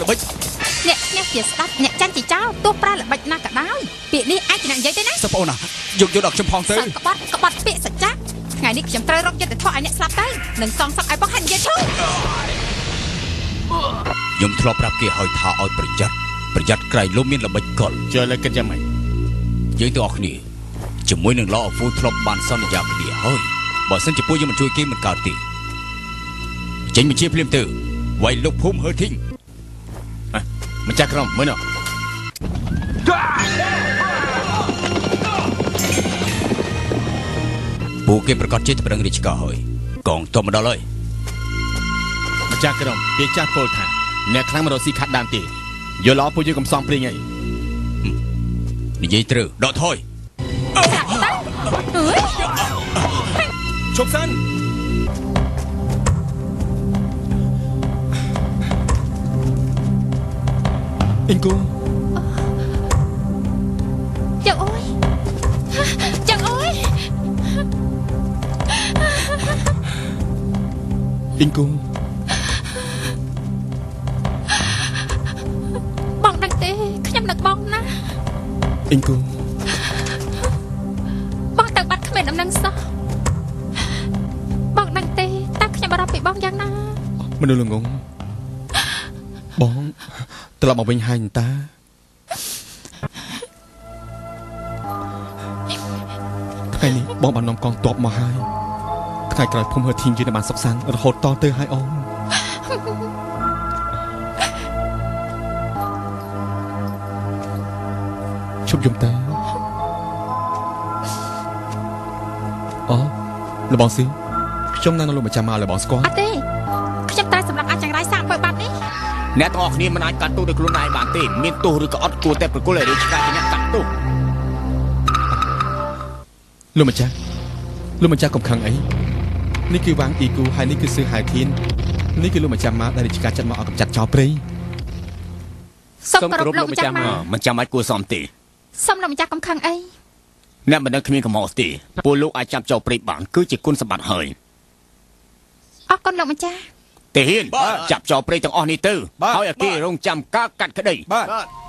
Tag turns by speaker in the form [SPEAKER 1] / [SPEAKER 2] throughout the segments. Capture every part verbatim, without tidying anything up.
[SPEAKER 1] ល្បិច
[SPEAKER 2] អ្នកអ្នកជាស្ដាប់អ្នកចាន់ជាចោលទោះប្រើល្បិចណាក៏ដោយពាក្យនេះអាចជាអ្នកនិយាយទេណា
[SPEAKER 1] សិស្សប្អូនណាយកយកដល់ខ្ញុំផងទៅ
[SPEAKER 2] ក្បត់ក្បត់ពាក្យសច្ចៈថ្ងៃនេះខ្ញុំត្រូវរកយុទ្ធធម៌ឲ្យអ្នកស្លាប់ទៅនឹងសងសឹកឲ្យបងហើយនិយាយឈូ
[SPEAKER 1] ខ្ញុំធ្លាប់ប្រាប់គេឲ្យថាឲ្យប្រយ័ត្នប្រយ័ត្នក្រៃលុំមានល្បិចកល
[SPEAKER 3] ជឿលើគិតយ៉ាងម៉េច
[SPEAKER 1] យើងទាំងអស់គ្នាជាមួយនឹងឡោអហ្វូធ្លាប់បានសន្យាគ្នាហើយបើសិនជាពួកយើងមិនជួយគេមិនកើតទេចេញបញ្ជាភ្លាមទៅវាយលោកភូមិហើធីង
[SPEAKER 3] ម្ចាស់ក្រុមមើលនោះ
[SPEAKER 1] ពួកគេប្រកាសជាទៅប្រឹងរាជការហើយកងទ័ពមកដល់ហើយ
[SPEAKER 3] ម្ចាស់ក្រុមគេចាស់ពលថាអ្នកខ្លាំងមករកស៊ីខាត់ដើមទេយល់ល្អពួកយើងកំសងព្រៀងអី
[SPEAKER 1] និយាយត្រូវដកថយ
[SPEAKER 3] ជប់សិនអ៊ីងគូ
[SPEAKER 2] ចាំអើយចាំអើយ
[SPEAKER 3] អ៊ីងគូ
[SPEAKER 2] បងដឹងទេខ្ញុំនឹកបងណា
[SPEAKER 3] អ៊ីងគូ
[SPEAKER 2] បងទៅបាត់គ្មានដំណឹងសោះបងដឹងទេតើខ្ញុំបារម្ភពីបងយ៉ាងណា
[SPEAKER 3] មនុស្សល្ងងបងត្រឡប់មកវិញហើយតាថ្ងៃនេះបងបាននាំកងទ័ពមកហើយថ្ងៃក្រោយភូមិហើធីងយើងបានសុខសាន្តរហូតតទៅហើយអូនជប់យំតាអូលបងស៊ីខ្ញុំនៅនៅលោកម្ចាស់មកលបងស្គាល់
[SPEAKER 2] អត់ទេខ្ញុំត្រូវសម្រាប់អាចចង្រៃសាកធ្វើបាបនេះ
[SPEAKER 1] អ្នកទាំងអស់គ្នាមិនអាចកាត់ទោសដោយខ្លួនឯងបានទេមានទោសឬក៏អត់គួរតែប្រគល់ឲ្យរាជការជាអ្នកកាត់ទោស
[SPEAKER 3] លោកម្ចាស់លោកម្ចាស់កំខឹងអីនេះគឺវាងអ៊ីគូហើយនេះគឺសឺហៅធីននេះគឺលោកម្ចាស់មកដែលរាជការចាត់មកឲ្យកម្ចាត់ចោលព្រៃ
[SPEAKER 2] សូមគោរពលោកម្ចាស់មក
[SPEAKER 1] មិនចាំបាច់គួរសមទេ
[SPEAKER 2] សូមលោកម្ចាស់កំខឹងអី
[SPEAKER 1] អ្នកមិនដឹងគ្មានកំហុសទេពួកលោកអាចចាប់ចោលព្រៃបានគឺជាគុណសម្បត្តិហើយ
[SPEAKER 2] អរគុណលោកម្ចាស់
[SPEAKER 1] ទេហ៊ានចាប់ចោលព្រៃទាំងអស់នេះទៅហើយឲ្យគេរងចាំការកាត់ក្តីបាទ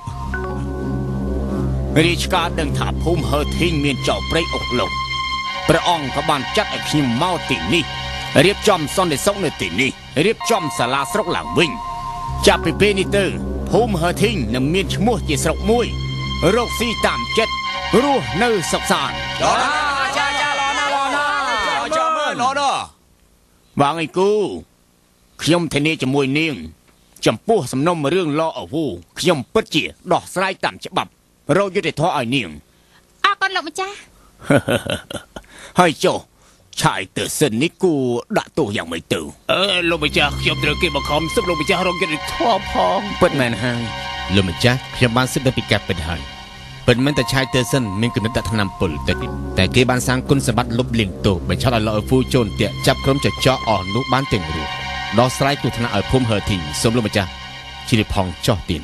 [SPEAKER 1] រាជការដឹងថាភូមិហើធីងមានចោលព្រៃអុកឡុកព្រះអង្គក៏បានចាត់ឲ្យខ្ញុំមកទីនេះរៀបចំសន្តិសុខនៅទីនេះរៀបចំសាលាស្រុកឡើងវិញចាប់ពីពេលនេះទៅភូមិហើធីងនឹងមានឈ្មោះជាស្រុកមួយរកស៊ីតាមចិត្តរស់នៅសុខសាន្តដល់ចាចាឡណាឡណាចាំមើលឡណាបងអីគូខ្ញុំធានាជាមួយនាងចំពោះសំណុំរឿងឡអវូខ្ញុំពិតជាដោះស្រាយតាមច្បាប់រកយុត្តិធម៌ឲ្យនាង
[SPEAKER 2] អរគុណលោកម្ចាស់
[SPEAKER 1] ហើយចុះឆាយទៅសិននេះគូដាក់ទោសយ៉ាងម៉េចទៅ
[SPEAKER 4] អឺលោកម្ចាស់ខ្ញុំត្រូវគេបង្ខំសិបលោកម្ចាស់រកយុត្តិធម៌ផង
[SPEAKER 1] ពិតមែនហើយ
[SPEAKER 3] លោកម្ចាស់ខ្ញុំបានសិបពីកាត់ពិតហើយពិតមែនតែឆាយទៅសិនមានគំនិតដាក់ថ្នាំពុលតែតែគេបានសាងគុណសម្បត្តិលុបលាងទោសបញ្ឆោតឲ្យឡអវូជូនតាក់ចាប់ក្រុមចចកអស់នោះបានទាំងរស់ដោះស្រាយគ្រោះថ្នាក់ឲ្យភូមិហើធីសូមលោកម្ចាស់ជ្រាបផងចោះទៀន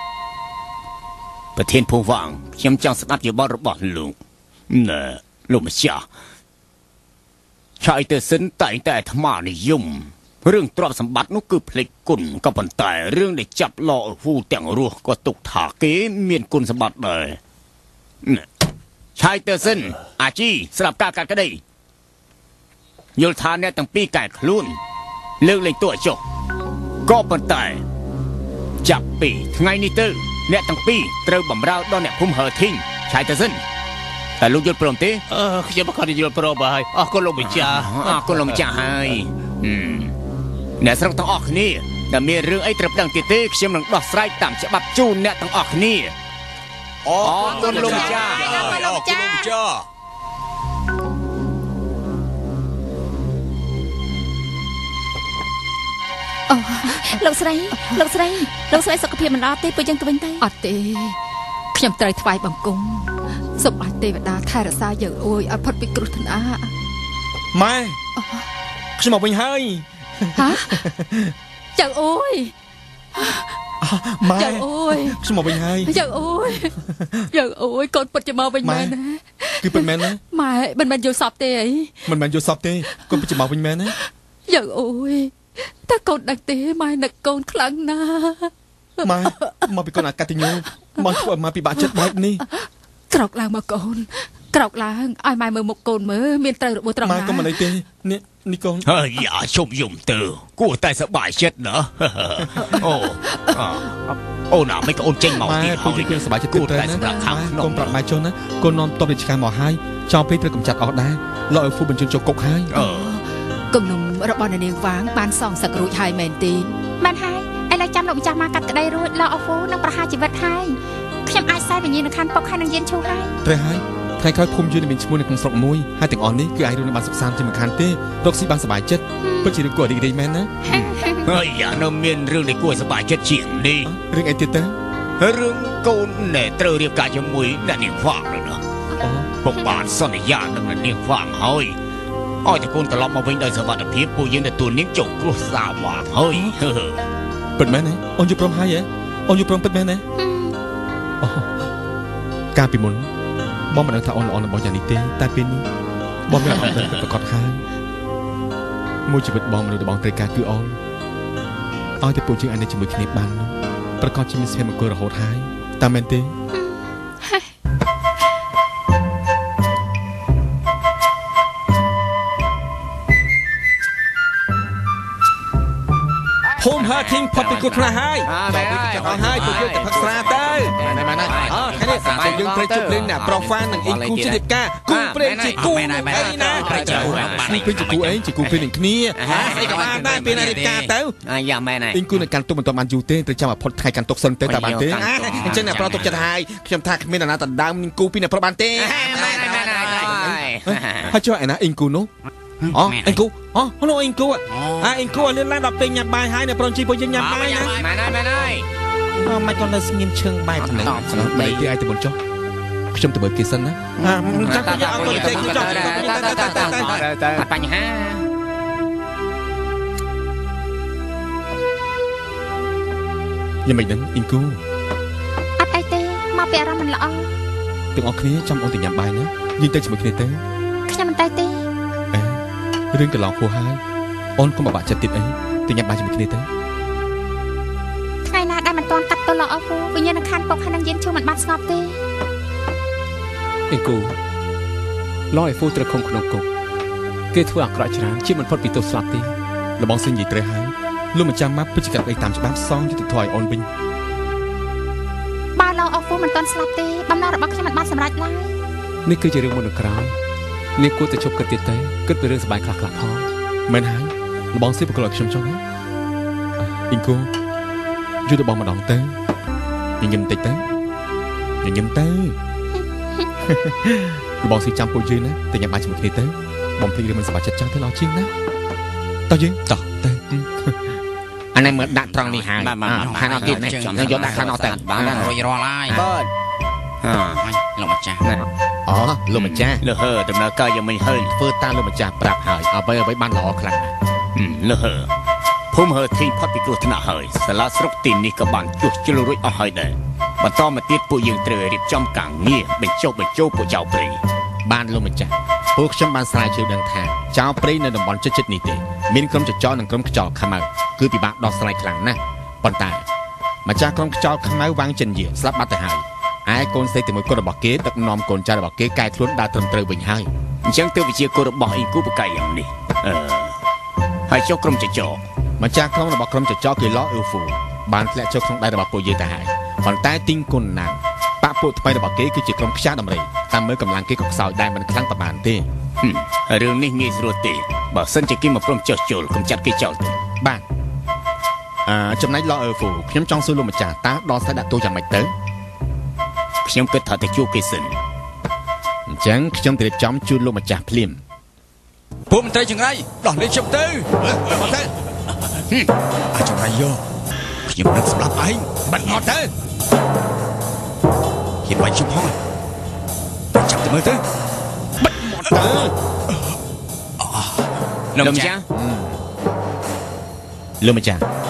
[SPEAKER 1] ប្រធានភូមិវាងខ្ញុំចង់ស្ដាប់យោបល់របស់លោកណែលោកម្ចាស់ឆាយទៅសិនតែតែអាត្មានិយមរឿងទ្រព្យសម្បត្តិនោះគឺភ្លេចគុណក៏ប៉ុន្តែរឿងដែលចាប់ឡអវូទាំងរស់ក៏ទុកថាគេមានគុណសម្បត្តិដែរឆាយទៅសិនអាជីស្រាប់ការកាត់ក្តីយល់ថាអ្នកទាំងពីរកែខ្លួនលើកលែងទោសចុះក៏ប៉ុន្តែចាប់ពីថ្ងៃនេះទៅអ្នកទាំងពីរត្រូវបម្រើដល់អ្នកភូមិហើធីងឆាយទៅសិនតែលោកយល់ព្រមទេ
[SPEAKER 4] អឺខ្ញុំក៏យល់ព្រមហើយអរគុណលោកម្ចាស់
[SPEAKER 1] អរគុណលោកម្ចាស់ហើយអ្នកស្រុកទាំងអស់គ្នាដែលមានរឿងអីត្រូវដឹងទៀតទេខ្ញុំនឹងដោះស្រាយតាមច្បាប់ជូនអ្នកទាំងអស់គ្នាអរគុណលោកម្ចាស់
[SPEAKER 2] អរគុណលោកម្ចាស់អូលោកស្រីលោកស្រីលោកស្រីសុខភាពមិនល្អទេពួកយើងទៅវិញទៅអត់ទេខ្ញុំត្រូវថ្វាយបង្គំសូមឲ្យទេវតាថែរក្សាយើងអួយឲ្យផុតពីគ្រោះថ្នាក់
[SPEAKER 3] ម៉ែខ្ញុំមកវិញហើយ
[SPEAKER 2] ហាចាំអួយ
[SPEAKER 3] ម៉ែ
[SPEAKER 2] ចាំអួយ
[SPEAKER 3] ខ្ញុំមកវិញហើយ
[SPEAKER 2] ចាំអួយចាំអួយកូនពិតជាមកវិញមែនណា
[SPEAKER 3] គឺពិតមែនណា
[SPEAKER 2] ម៉ែមិនមែនយល់សពទេអី
[SPEAKER 3] មិនមែនយល់សពទេកូនពិតជាមកវិញមែនណា
[SPEAKER 2] ចាំអួយតើកូនដឹងទេម៉ែនឹកកូនខ្លាំងណាស់
[SPEAKER 3] ម៉ែមកពីកូនអាកាតិញូមកធ្វើឲ្យម៉ែពិបាកចិត្តបែបនេះ
[SPEAKER 2] ក្រោកឡើងមកកូនក្រោកឡើងឲ្យម៉ែមើលមុខកូនមើលមានត្រូវរបួសត្រង់ណាម៉ែ
[SPEAKER 3] ក៏មិនអីទេនេះនេះកូន
[SPEAKER 1] ហើយយ៉ាជុំយំទៅគួរតែសប្បាយចិត្តណាអូអូណាមិនកូនចេញមក
[SPEAKER 3] ទីហើយគួរសប្បាយចិត្តគួរតែសម្រាប់ខាងកូនប្រាប់ម៉ែចុះណាកូននាំតបរាជការមកហើយចោលពេកត្រូវកម្ចាត់អស់ដែរលោកឲ្យហ្វូបញ្ជូនចូលគុកហើយ
[SPEAKER 2] គំនុំរបស់នាងវាងបានសងសឹករួចហើយមែនទេបានហើយឥឡូវចាំលោកម្ចាស់មកកាត់ក្តីរួចលោកអហ្វូនឹងប្រហារជីវិតហើយខ្ញុំអាចសែវិញ្ញាណខណ្ឌពុកហើយនឹងយានឈូហើយ
[SPEAKER 3] ត្រូវហើយថ្ងៃក្រោយភូមិយើងមានឈ្មោះនៅក្នុងស្រុកមួយហើយទាំងអស់នេះគឺអាចរស់នៅបានសុខសាន្តជាមិនខានទេរកស៊ីបានសប្បាយចិត្តពិតជារឿងគួររីករាយមែនណា
[SPEAKER 1] ហើយយ៉ានៅមានរឿងដែលគួរសប្បាយចិត្តជាងនេះ
[SPEAKER 3] រឿងអីទៀតទៅ
[SPEAKER 1] រឿងកូនណែត្រូវរៀបការជាមួយអ្នកនាងវាងណាអូពុកបានសន្យានឹងអ្នកនាងវាងហើយឲ្យតែកូនត្រឡប់មកវិញដោយសុវត្ថិភាពពួកយើងទទួលនាងចុះគ្រោះសាវាងហើយ
[SPEAKER 3] ពិតមែនទេអូនយល់ព្រមហើយហ៎អូនយល់ព្រមពិតមែនទេអូកាលពីមុនបងមិនដឹងថាអូនល្អរបស់យ៉ាងនេះទេតែពេលនេះបងមានអារម្មណ៍ប្រកបហើយមួយជីវិតបងមនុស្សរបស់ត្រូវការគឺអូនឲ្យតែពួកយើងអាចនៅជាមួយគ្នាបាននោះប្រកបជាមានស្ថិរមង្គលរហូតហើយតាមមែនទេភូមិហើធីងផុតពីគ្រោះថ្នាក់ហើយចូលពីចោលហើយពួកយើងទៅផឹកស្រាទៅមែនមែនអូថ្ងៃនេះពួកយើងត្រូវជប់លេងអ្នកប្រុសហ្វាននិងអ៊ីងគូជារៀបការគូព្រេងជាគូអីណាគូព្រេងជាគូអីជាគូព្រេងនឹងគ្នាអីក៏បានដែរពេលរៀបការទៅ
[SPEAKER 1] អាយ៉ាមែនហើយ
[SPEAKER 3] អ៊ីងគូនឹងកាន់ទុកមិនទាន់បានយូរទេត្រូវចាំឲ្យផុតថ្ងៃកាន់ទុកសិនទៅតើបានទេអញ្ចឹងអ្នកប្រុសទុកចិត្តហើយខ្ញុំថាគ្មានអាណាតដើមនឹងគូពីអ្នកប្រុសបានទេ
[SPEAKER 1] មែនមែន
[SPEAKER 3] ហើយចុះឯណាអ៊ីងគូនោះអូអ៊ីងគូអូនោះអ៊ីងគូអាអ៊ីងគូលឿនឡើងដល់ពេលញ៉ាំបាយហើយអ្នកប្រុសជីពួកយើងញ៉ាំបាយណា
[SPEAKER 1] មែនហើយមែនហើយ
[SPEAKER 3] អូមិនក៏នៅស្ងៀមឈឹងបែបហ្នឹងបែបទីឲ្យទៅមុនចុះខ្ញុំទៅមើលគេសិនណាចាំខ្ញុំយកអង្គុយទេខ្ញុំចង់ទៅ
[SPEAKER 1] ទៅបញ្ហា
[SPEAKER 3] យ៉ាងម៉េចហ្នឹងអ៊ីងគូ
[SPEAKER 2] អត់អីទេមកពីអារម្មណ៍មិនល្អ
[SPEAKER 3] ទាំងអស់គ្នាចាំអូនទៅញ៉ាំបាយណាយើងទៅជាមួយគ្នាទៅ
[SPEAKER 2] ខ្ញុំមិនទៅទេ
[SPEAKER 3] រឿងកន្លងហួសហើយអូនកុំបាក់ចិត្តទៀតអីទៅញ៉ាំបាយជាមួយគ្នាទៅ
[SPEAKER 2] ថ្ងៃណាដែលមិនទាន់កាត់ទល់លោកអហ្វូវិញ្ញាណខណ្ឌពុកហើយនឹងយានឈូមិនបានស្ងប់ទេ
[SPEAKER 3] អេគូឡយហ្វូត្រូវខំក្នុងគុកគេធ្វើអាក្រក់ច្រើនជាមិនផុតពីទោសស្លាប់ទេលបងសិននិយាយត្រូវហើយលោកម្ចាំមកពិតជាកាត់អីតាមច្បាប់សងយុត្តិធម៌ឲ្យអូនវិញ
[SPEAKER 2] បើលោកអហ្វូមិនទាន់ស្លាប់ទេបំណងរបស់ខ្ញុំមិនបានសម្រេចឡើយ
[SPEAKER 3] នេះគឺជារឿងមុននឹងក្រោយនេះគួរតែជប់គិតទៀតទៅគិតពីរឿងសប្បាយខ្លះខ្លះផងមែនហើយលបងស៊ីបកលឲ្យខ្ញុំចុះណាអ៊ីងគូយូរទៅបងម្ដងទៅញញឹមតិចទៅញញឹមទៅលបងស៊ីចាំពួកយើងណាទៅញ៉ាំបាយជាមួយគ្នាទៅបងភ្លេចរឿងមិនសប្បាយចិត្តចង់ទៅល្អជាងណាតោះយើងតោះទៅ
[SPEAKER 1] អានេះមើលដាក់ត្រង់នេះហើយខាងអត់ទៀតខ្ញុំយកដាក់ខាងអត់ទៅ
[SPEAKER 4] បានរួចរាល់ហើយ
[SPEAKER 1] បាទ
[SPEAKER 4] អើលោកម្ចាស់
[SPEAKER 3] អូលោកម្ចាស់
[SPEAKER 1] លើហើដំណើរការយ៉ាងមិនហើយ
[SPEAKER 3] ធ្វើតាមលោកម្ចាស់ប្រាប់ហើយអ្វីអ្វីបានល្អខ្លាំងណាស់
[SPEAKER 1] លើហើភូមិហើធីផុតពីគ្រោះថ្នាក់ហើយសាលាស្រុកទីនេះក៏បានជួសជុលរួចអស់ហើយដែរបន្តមកទៀតពួកយើងត្រូវរៀបចំការងារបញ្ចុះបញ្ចូលពួកចៅព្រៃ
[SPEAKER 3] បានលោកម្ចាស់ពួកខ្ញុំបានស្រាវជ្រាវដឹងថាចៅព្រៃនៅតំបន់ជិតៗនេះទេមានក្រុមចចនិងក្រុមខ្យល់ខ្មៅគឺពិបាកដោះស្រាយខ្លាំងណាស់ប៉ុន្តែម្ចាស់ក្រុមខ្យល់ខ្មៅវាងចិនយាស្លាប់បាត់ទៅហើយឯកូនស្រីតែមួយកូនរបស់គេដឹកនាំកូនចៅរបស់គេកែខ្លួនដើរត្រឹមត្រូវវិញហើយ
[SPEAKER 1] អញ្ចឹងទើបវិជាគោលរបស់អ៊ីគូបកាយយ៉ាងនេះអឺហើយចុះក្រុមចច
[SPEAKER 3] ម្ចាស់ក្រុមរបស់ក្រុមចចគឺឡអ៊ឺហ្វូបានធ្លាក់ចុះក្នុងដៃរបស់ពួកយើងទៅហើយប៉ុន្តែទីងគុណណាស់បាក់ពួកថ្មីរបស់គេគឺជាក្រុមខ្យាដំរីតាមមើលកម្លាំងគេក៏ខ្សោយដែរមិនខ្លាំងប្រហែលទេ
[SPEAKER 1] រឿងនេះងាយស្រួលទេបើសិនជាគេមកព្រមចុះចូលកុំចាត់គេចោលទៅ
[SPEAKER 3] បាទអឺចំណែកឡអ៊ឺហ្វូខ្ញុំចង់សួរលោកម្ចាស់តើដល់ស្ដេចដាក់ទោសយ៉ាងម៉េចទៅ
[SPEAKER 1] ខ្ញុំគិតថាទៅជួបគេសិន
[SPEAKER 3] អញ្ចឹងខ្ញុំត្រូវចំជូនលោកម្ចាស់ភ្លាម
[SPEAKER 4] ពួកមន្ត្រីចង្រៃដោះលេខខ្ញុំទៅ
[SPEAKER 3] មកទៅ
[SPEAKER 4] អាចង្រៃយកខ្ញុំនឹងស្លាប់ឯងបាត់មកទៅហ៊ានបាញ់ខ្ញុំផងចាប់ទៅមើលទៅបាត់មកទៅ
[SPEAKER 1] លោកម្ចាស់
[SPEAKER 3] លោកម្ចាស់